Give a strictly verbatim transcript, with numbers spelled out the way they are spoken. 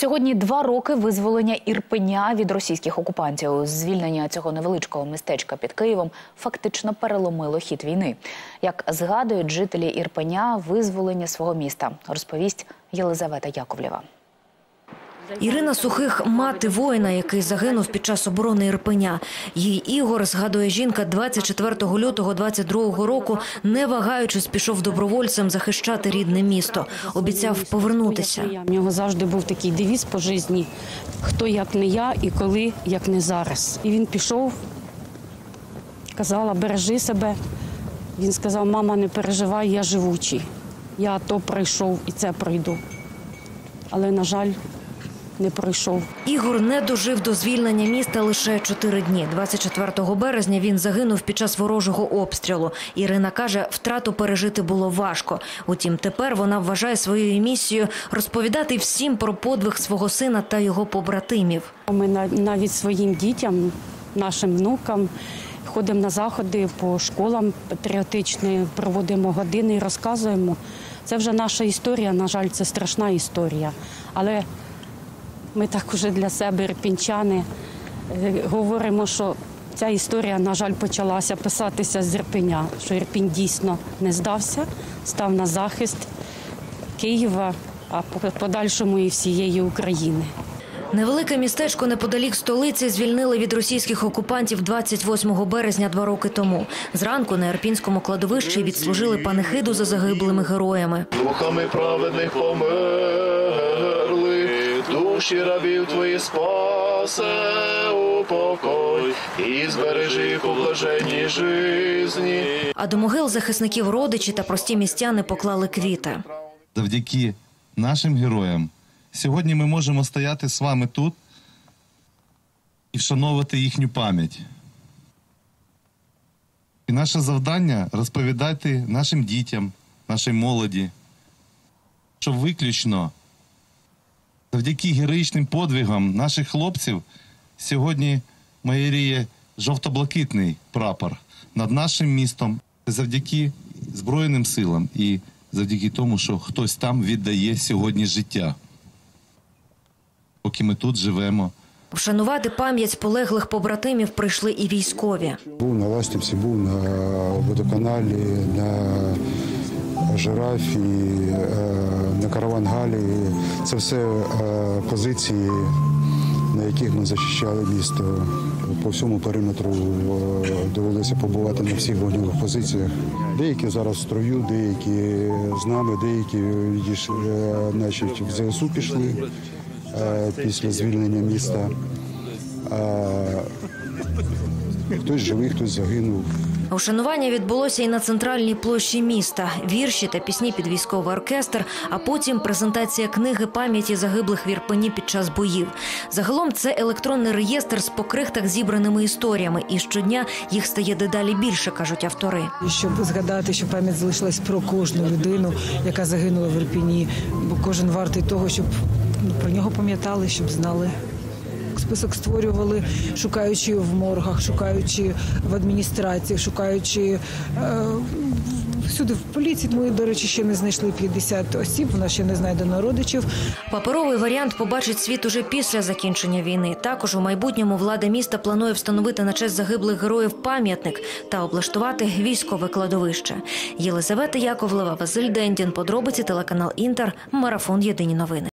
Сьогодні два роки визволення Ірпеня від російських окупантів. Звільнення цього невеличкого містечка під Києвом фактично переломило хід війни. Як згадують жителі Ірпеня, визволення свого міста розповість Єлизавета Яковлєва. Ірина Сухих – мати воїна, який загинув під час оборони Ірпеня. Її Ігор, згадує жінка, двадцять четвертого лютого двадцять другого року, не вагаючись, пішов добровольцем захищати рідне місто. Обіцяв повернутися. У нього завжди був такий девіз по житті – хто як не я і коли як не зараз. І він пішов, казала, бережи себе. Він сказав, мама, не переживай, я живучий. Я то пройшов і це пройду. Але, на жаль, не пройшов. Ігор не дожив до звільнення міста лише чотири дні. двадцять четвертого березня він загинув під час ворожого обстрілу. Ірина каже, втрату пережити було важко. Утім, тепер вона вважає своєю місією розповідати всім про подвиг свого сина та його побратимів. Ми навіть своїм дітям, нашим внукам ходимо на заходи по школам патріотичні, проводимо години і розказуємо. Це вже наша історія, на жаль, це страшна історія. Але ми так уже для себе, ірпінчани, говоримо, що ця історія, на жаль, почалася писатися з Ірпеня, що Ірпінь дійсно не здався, став на захист Києва, а подальшому і всієї України. Невелике містечко неподалік столиці звільнили від російських окупантів двадцять восьмого березня два роки тому. Зранку на Ірпінському кладовищі відслужили панихиду за загиблими героями. Духами праведних померли, душі рабів твої спасе упокой і збережи їх у блаженній житті. А до могил захисників родичі та прості містяни поклали квіти. Завдяки нашим героям сьогодні ми можемо стояти з вами тут і вшановувати їхню пам'ять. І наше завдання – розповідати нашим дітям, нашій молоді, що виключно завдяки героїчним подвигам наших хлопців сьогодні майоріє жовто-блакитний прапор над нашим містом. Завдяки Збройним силам і завдяки тому, що хтось там віддає сьогодні життя, поки ми тут живемо. Вшанувати пам'ять полеглих побратимів прийшли і військові. Був на Ластівці, був на водоканалі, на Жирафі, на Каравангалі. Це все позиції, на яких ми захищали місто. По всьому периметру довелося побувати на всіх вогневих позиціях. Деякі зараз в строю, деякі з нами, деякі значить, в ЗСУ пішли після звільнення міста. Хтось живий, хтось загинув. Ушанування відбулося і на центральній площі міста. Вірші та пісні під військовий оркестр, а потім презентація книги пам'яті загиблих в Ірпені під час боїв. Загалом це електронний реєстр з по крихтах зібраними історіями. І щодня їх стає дедалі більше, кажуть автори. Щоб згадати, що пам'ять залишилась про кожну людину, яка загинула в Ірпені. Бо кожен вартий того, щоб про нього пам'ятали, щоб знали. Список створювали, шукаючи в моргах, шукаючи в адміністрації, шукаючи е, всюди в поліції. Ми, до речі, ще не знайшли п'ятдесят осіб, вона ще не знайдено родичів. Паперовий варіант побачить світ уже після закінчення війни. Також у майбутньому влада міста планує встановити на честь загиблих героїв пам'ятник та облаштувати військове кладовище. Єлизавета Яковлева, Василь Дендін, подробиці, телеканал Інтер, марафон «Єдині новини».